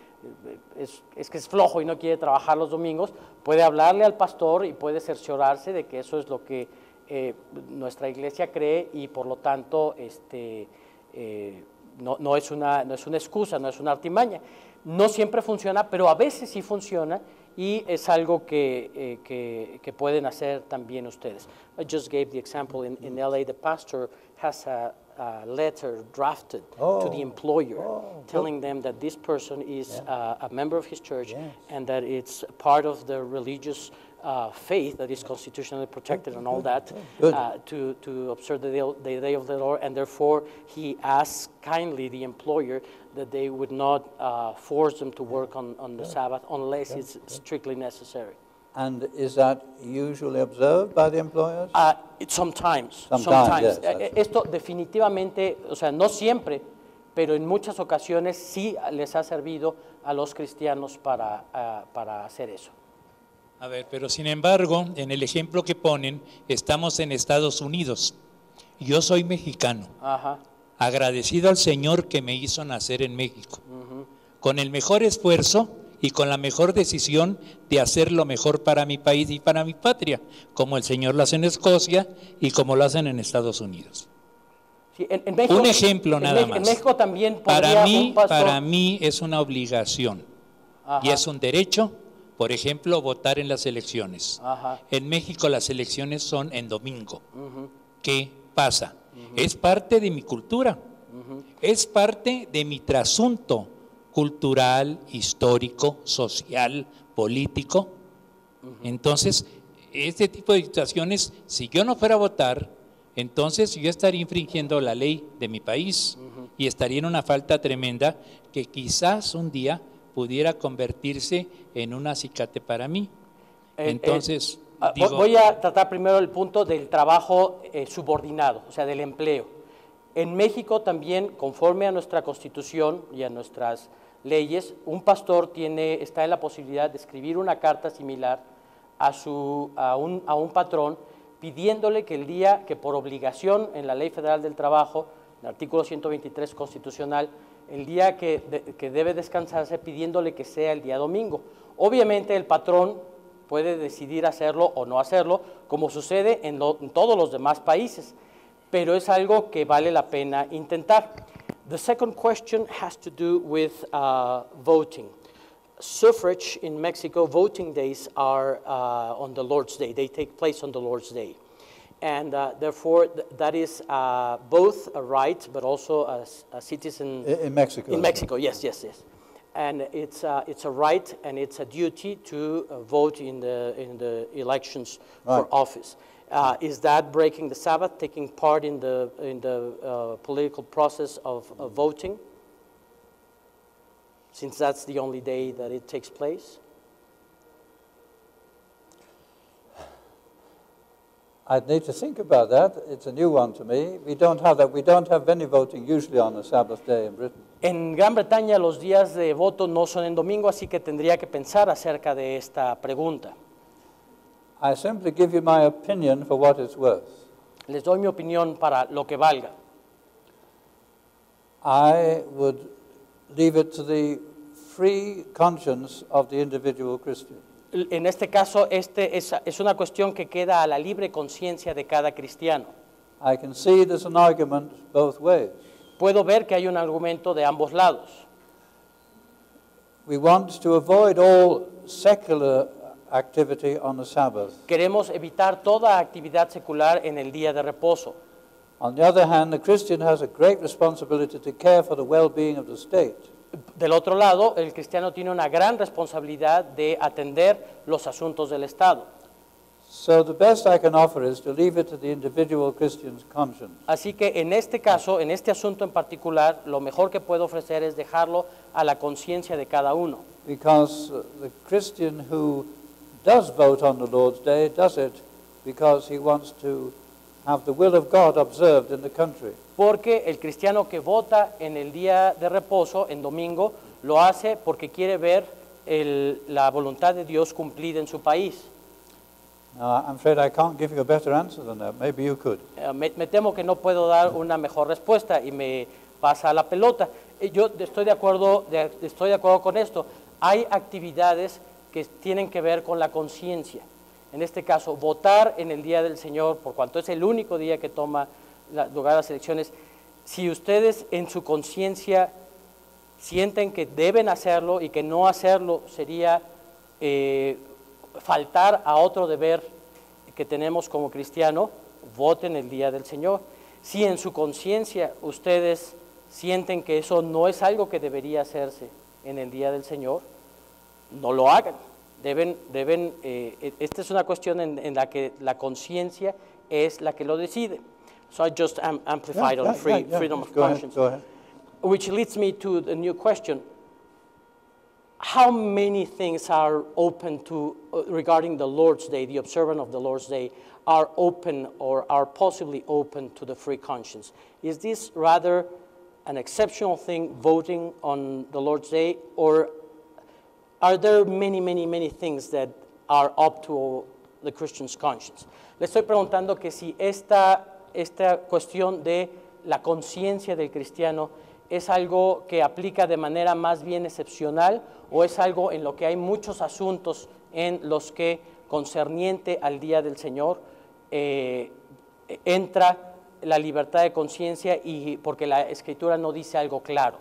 es flojo y no quiere trabajar los domingos, puede hablarle al pastor y puede cerciorarse de que eso es lo que nuestra iglesia cree, y por lo tanto no es una excusa, no es una artimaña. No siempre funciona, pero a veces sí funciona, y es algo que pueden hacer también ustedes. I just gave the example in LA. The pastor has a letter drafted to the employer telling them that this person is a member of his church, and that it's part of the religious faith that is constitutionally protected and all that, to observe the day of the Lord, and therefore he asks kindly the employer that they would not force them to work on the Sabbath unless it's strictly necessary. And is that usually observed by the employers? Sometimes. Yes, Esto definitivamente, o sea, no siempre, pero en muchas ocasiones sí les ha servido a los cristianos para hacer eso. A ver, pero sin embargo, en el ejemplo que ponen, estamos en Estados Unidos. Yo soy mexicano, Ajá. agradecido al Señor que me hizo nacer en México. con el mejor esfuerzo y con la mejor decisión de hacer lo mejor para mi país y para mi patria, como el Señor lo hace en Escocia y como lo hacen en Estados Unidos. Sí, en México, un ejemplo nada más. En México también podría para mí es una obligación. Ajá. Y es un derecho, por ejemplo, votar en las elecciones. Ajá. En México las elecciones son en domingo. ¿Qué pasa? Es parte de mi cultura, es parte de mi trasunto cultural, histórico, social, político. Entonces, este tipo de situaciones, si yo no fuera a votar, entonces yo estaría infringiendo la ley de mi país y estaría en una falta tremenda que quizás un día pudiera convertirse en un acicate para mí. Entonces, voy a tratar primero el punto del trabajo subordinado, o sea, del empleo. En México también, conforme a nuestra Constitución y a nuestras leyes, un pastor está en la posibilidad de escribir una carta similar a un patrón, pidiéndole que el día que por obligación en la Ley Federal del Trabajo, en el artículo 123 constitucional, el día que debe descansarse, pidiéndole que sea el día domingo. Obviamente el patrón puede decidir hacerlo o no hacerlo, como sucede en todos los demás países, pero es algo que vale la pena intentar. The second question has to do with voting. Suffrage in Mexico, voting days are on the Lord's Day. They take place on the Lord's Day. And therefore, that is both a right, but also a citizen. In Mexico? In Mexico, yes. And it's a right and it's a duty to vote in the elections for office. Is that breaking the Sabbath, taking part in the political process of voting, since that's the only day that it takes place? I'd need to think about that. It's a new one to me. We don't have that. We don't have any voting usually on a Sabbath day in Britain. En Gran Bretaña los días de voto no son en domingo, así que tendría que pensar acerca de esta pregunta. I simply give you my opinion for what it's worth. Les doy mi opinión para lo que valga. I would leave it to the free conscience of the individual Christian. En este caso, es una cuestión que queda a la libre conciencia de cada cristiano. I can see there's an argument both ways. Puedo ver que hay un argumento de ambos lados. We want to avoid all secular activity on the Sabbath. Queremos evitar toda actividad secular en el día de reposo. On the other hand, the Christian has a great responsibility to care for the well-being of the state. Del otro lado, el cristiano tiene una gran responsabilidad de atender los asuntos del Estado. So the best I can offer is to leave it to the individual Christian's conscience. Así que en este caso, en este asunto en particular, lo mejor que puedo ofrecer es dejarlo a la conciencia de cada uno. Because the Christian who does vote on the Lord's Day does it because he wants to have the will of God observed in the country. Porque el cristiano que vota en el día de reposo, en domingo, lo hace porque quiere ver la voluntad de Dios cumplida en su país. I'm afraid I can't give you a better answer than that. Maybe you could. Me temo que no puedo dar una mejor respuesta y me pasa la pelota. Yo estoy de acuerdo con esto. Hay actividades que tienen que ver con la conciencia. En este caso, votar en el Día del Señor, por cuanto es el único día que toma lugar las elecciones, si ustedes en su conciencia sienten que deben hacerlo y que no hacerlo sería faltar a otro deber que tenemos como cristiano, voten el Día del Señor. Si en su conciencia ustedes sienten que eso no es algo que debería hacerse en el Día del Señor, no lo hagan. Esta es una cuestión en la que la conciencia es la que lo decide. So I just amplified on freedom of conscience. Go ahead. Which leads me to the new question. How many things are open to, regarding the Lord's Day, the observance of the Lord's Day, are open or are possibly open to the free conscience? Is this rather an exceptional thing, voting on the Lord's Day, or are there many things that are up to the Christian's conscience? Le estoy preguntando que si esta cuestión de la conciencia del cristiano ¿es algo que aplica de manera más bien excepcional o es algo en lo que hay muchos asuntos en los que, concerniente al día del Señor, entra la libertad de conciencia y porque la Escritura no dice algo claro?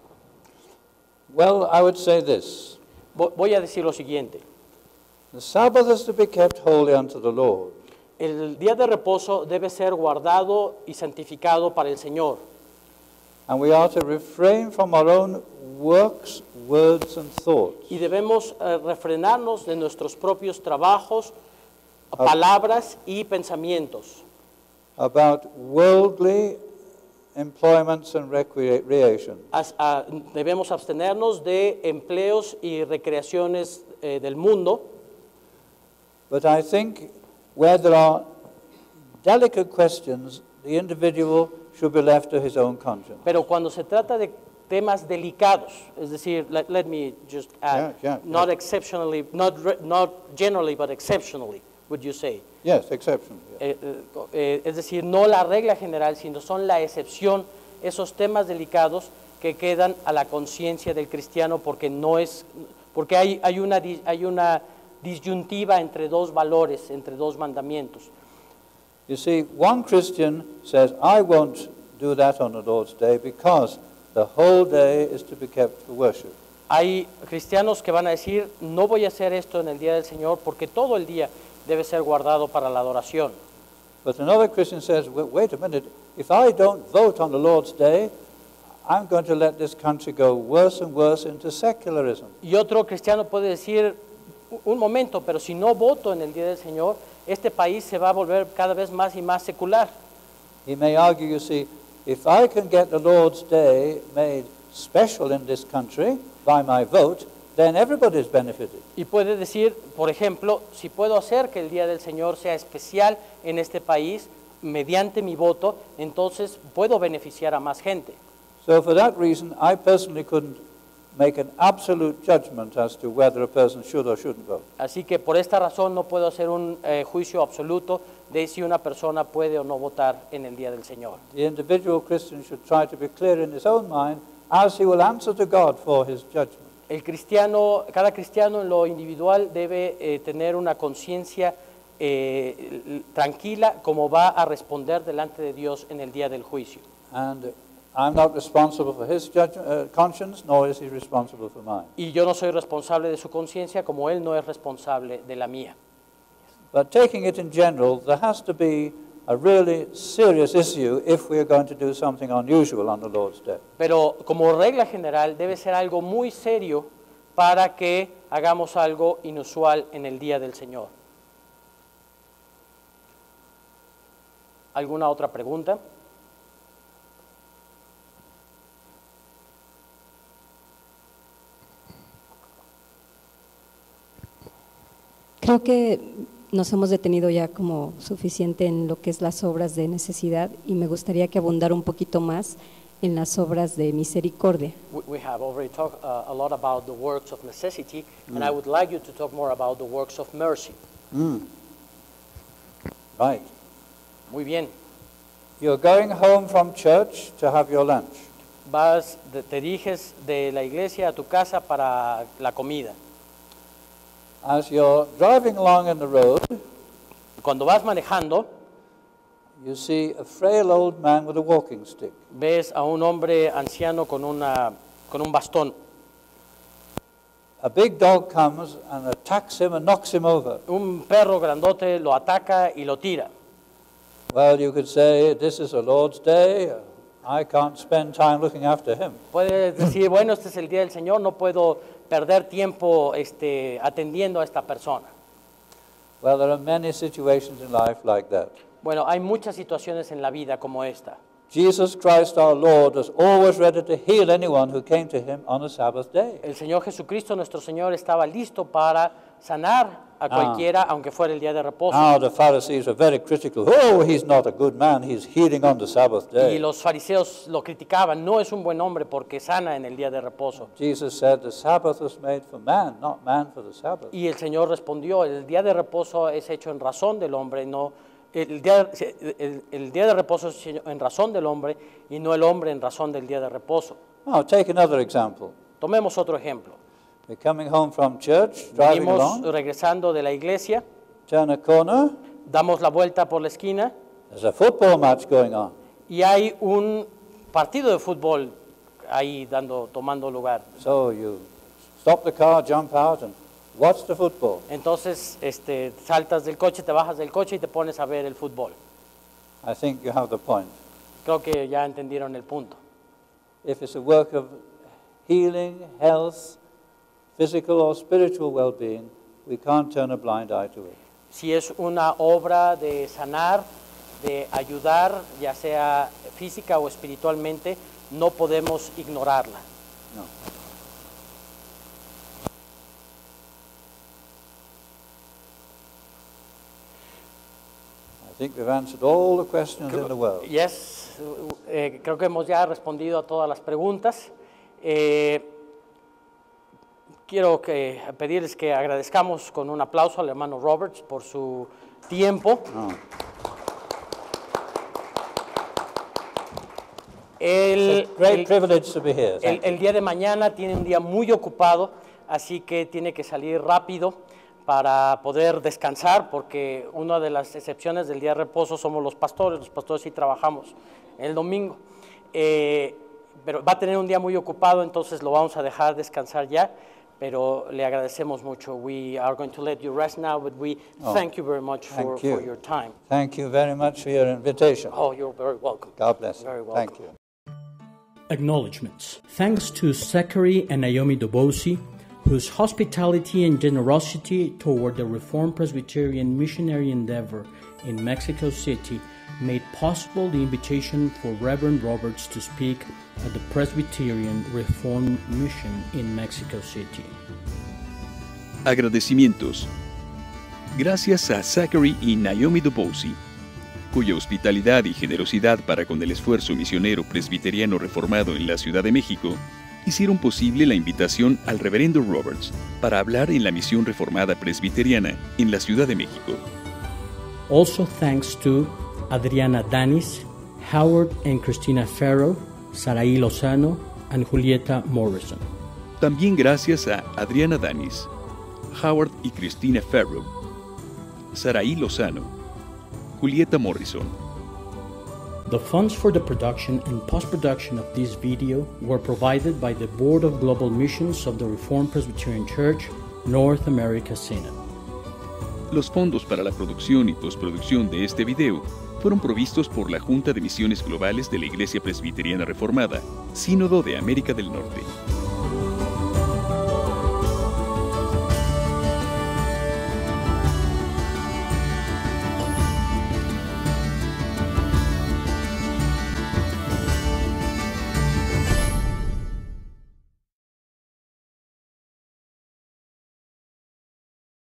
Well, I would say this. Voy a decir lo siguiente. The Sabbath is to be kept holy unto the Lord. El día de reposo debe ser guardado y santificado para el Señor. And we are to refrain from our own works, words, and thoughts. Y debemos refrenarnos de nuestros propios trabajos, palabras y pensamientos. About worldly employments and recreation. Debemos abstenernos de empleos y recreaciones del mundo. But I think where there are delicate questions, the individual should be left to his own conscience. Pero cuando se trata de temas delicados, es decir, let me just add, not exceptionally, not generally, but exceptionally, would you say? Yes, exceptionally. Yes. Es decir, no la regla general, sino son la excepción, esos temas delicados que quedan a la conciencia del cristiano porque hay una disyuntiva entre dos valores, entre dos mandamientos. You see, one Christian says, I won't do that on the Lord's Day because the whole day is to be kept for worship. Hay cristianos que van a decir, no voy a hacer esto en el día del Señor porque todo el día debe ser guardado para la adoración. But another Christian says, wait a minute, if I don't vote on the Lord's Day, I'm going to let this country go worse and worse into secularism. Y otro cristiano puede decir, un momento, pero si no voto en el día del Señor, este país se va a volver cada vez más y más secular. He may argue, you see, if I can get the Lord's Day made special in this country by my vote, then everybody is benefited. Y puede decir, por ejemplo, si puedo hacer que el día del Señor sea especial en este país mediante mi voto, entonces puedo beneficiar a más gente. So for that reason, I personally couldn't make an absolute judgment as to whether a person should or shouldn't vote. Así que por esta razón no puedo hacer un juicio absoluto de si una persona puede o no votar en el día del Señor. The individual Christian should try to be clear in his own mind as he will answer to God for his judgment. Cada cristiano en lo individual debe tener una conciencia tranquila como va a responder delante de Dios en el día del juicio. And I'm not responsible for his conscience, nor is he responsible for mine. Y yo no soy responsable de su conciencia como él no es responsable de la mía. But taking it in general, there has to be a really serious issue if we are going to do something unusual on the Lord's Day. Pero como regla general debe ser algo muy serio para que hagamos algo inusual en el día del Señor. ¿Alguna otra pregunta? Creo que nos hemos detenido ya como suficiente en lo que es las obras de necesidad y me gustaría que abundara un poquito más en las obras de misericordia. We have already talked a lot about the works of necessity, and I would like you to talk more about the works of mercy. Right. Muy bien. You're going home from church to have your lunch. Te diriges de la iglesia a tu casa para la comida. As you're driving along in the road, cuando vas manejando, you see a frail old man with a walking stick. Ves a un hombre anciano con un bastón. A big dog comes and attacks him and knocks him over. Un perro grandote lo ataca y lo tira. Well, you could say, this is the Lord's day. I can't spend time looking after him. Puedes decir, bueno, este es el día del Señor, no puedo perder tiempo atendiendo a esta persona. Well, there are many situations in life like that. Bueno, hay muchas situaciones en la vida como esta. Jesus Christ our Lord was always ready to heal anyone who came to him on a Sabbath day. El Señor Jesucristo, nuestro Señor, estaba listo para sanar a cualquiera, aunque fuera el día de reposo. Now the Pharisees are very critical. Oh, he's not a good man. He's healing on the Sabbath day. Y los fariseos lo criticaban. No es un buen hombre porque sana en el día de reposo. Jesus said the Sabbath was made for man, not man for the Sabbath. Y el Señor respondió, el día de reposo es hecho en razón del hombre, no el día de reposo es en razón del hombre y no el hombre en razón del día de reposo. Now, take another example. Tomemos otro ejemplo. We're coming home from church, driving Venimos along, regresando de la iglesia, turn a corner, damos la vuelta por la esquina there's a football match going on. y hay un partido de fútbol ahí tomando lugar. So you stop the car, jump out, and watch the football. Entonces saltas del coche, te bajas del coche y te pones a ver el fútbol. I think you have the point. Creo que ya entendieron el punto. If it's a work of healing, health, physical or spiritual well-being, we can't turn a blind eye to it. Si es una obra de sanar, de ayudar, ya sea física o espiritualmente, no podemos ignorarla. No. I think we've answered all the questions in the world. Yes, creo que hemos ya respondido a todas las preguntas. Quiero pedirles que agradezcamos con un aplauso al hermano Roberts por su tiempo. Oh. El día de mañana tiene un día muy ocupado, así que tiene que salir rápido para poder descansar, porque una de las excepciones del día de reposo somos los pastores sí trabajamos el domingo. Pero va a tener un día muy ocupado, entonces lo vamos a dejar descansar ya, pero le agradecemos mucho. We are going to let you rest now, but we thank you very much for your time. Thank you very much for your invitation. Oh, you're very welcome. God bless you. Very welcome. Thank you. Acknowledgements. Thanks to Zachary and Naomi Dobosi, whose hospitality and generosity toward the Reformed Presbyterian missionary endeavor in Mexico City made possible the invitation for Reverend Roberts to speak at the Presbyterian Reformed Mission in Mexico City. Agradecimientos. Gracias a Zachary y Naomi Dobosi, cuya hospitalidad y generosidad para con el esfuerzo misionero presbiteriano reformado en la Ciudad de México hicieron posible la invitación al Reverendo Roberts para hablar en la misión reformada presbiteriana en la Ciudad de México. Also thanks to Adriana Danis, Howard and Christina Farrow, Saraí Lozano, and Julieta Morrison. También gracias a Adriana Danis, Howard y Christina Farrow, Saraí Lozano, Julieta Morrison. The funds for the production and post-production of this video were provided by the Board of Global Missions of the Reformed Presbyterian Church, North America Synod. Los fondos para la producción y postproducción de este video fueron provistos por la Junta de Misiones Globales de la Iglesia Presbiteriana Reformada, Sínodo de América del Norte.